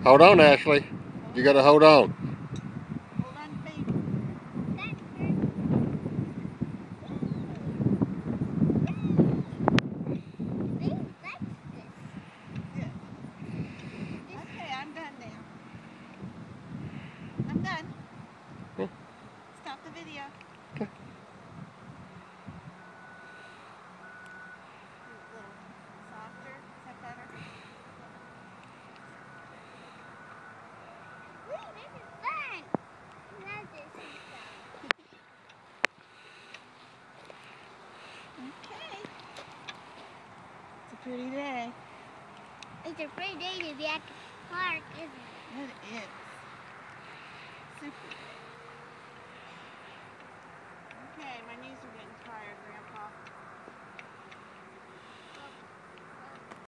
Hold on, Ashley. You gotta hold on. Hold on, baby. Okay, I'm done now. I'm done. Stop the video. Okay. A little softer. Is that better? Wait, this is fun. I love this stuff. Okay. It's a pretty day. It's a pretty day to be at the park, isn't it? It is. Super. Okay, my knees are getting tired.